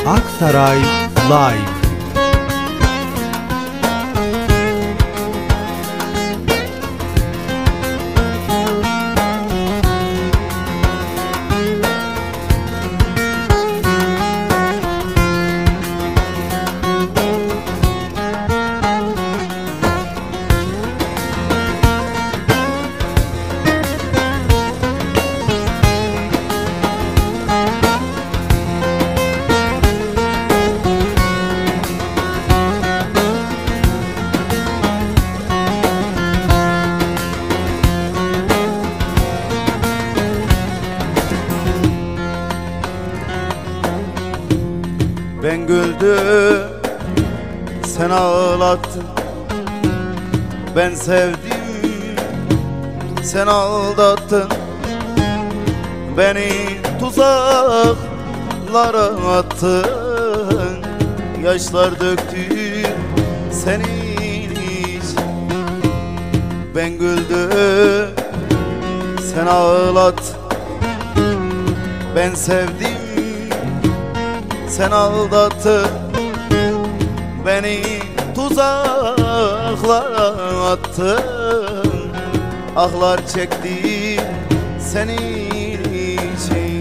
Aksaray Live. Ben güldüm, sen ağlattın. Ben sevdim, sen aldattın. Beni tuzaklara attın. Yaşlar döktüm senin için. Ben güldüm, sen ağlattın. Ben sevdim, sen aldattın. Beni tuzaklara attın. Ahlar çektim senin için.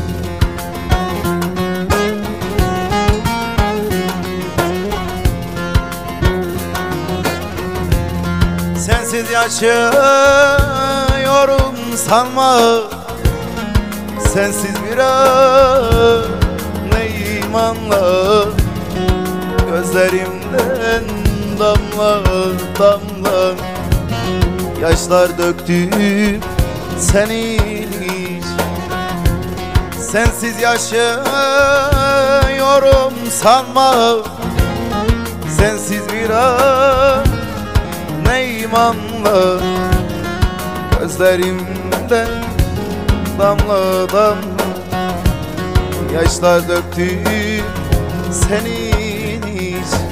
Sensiz yaşıyorum sanma. Sensiz bir an imanla. Gözlerimden damla damla yaşlar döktüm senin için. Sensiz yaşıyorum sanma. Sensiz bir an ne imanla. Gözlerimden damla damla yaşlar döktüm senin için.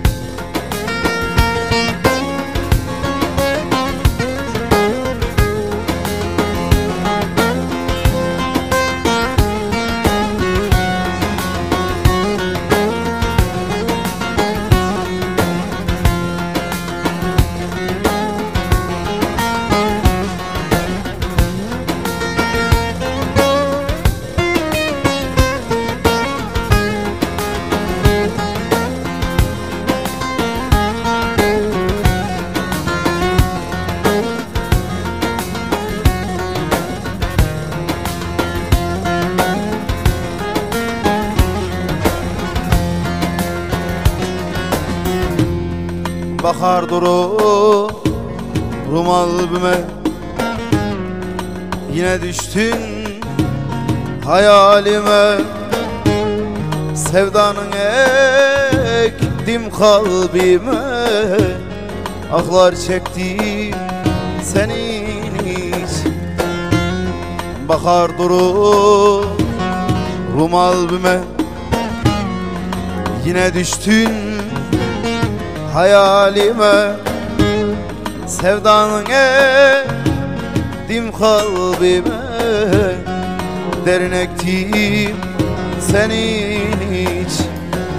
Bakar durur rumal büme. Yine düştün hayalime. Sevdanın ektim kalbime. Ahlar çektim senin için. Bakar durur rumal büme. Yine düştün hayalime. Sevdanın ektim kalbime. Derin ektim senin için.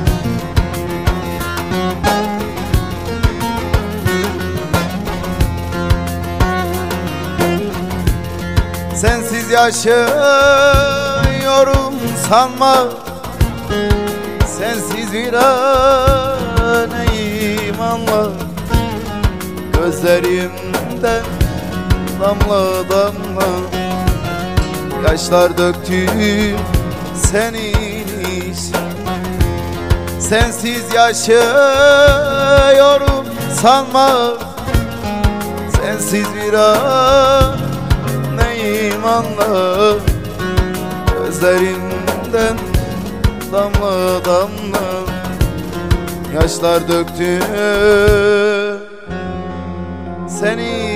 Sensiz yaşıyorum sanma. Sensiz bir an imanla. Gözlerimden damla damla yaşlar döktüm senin için. Sensiz yaşıyorum sanma. Sensiz bir an ne imanla. Gözlerimden damla damla yaşlar döktüm senin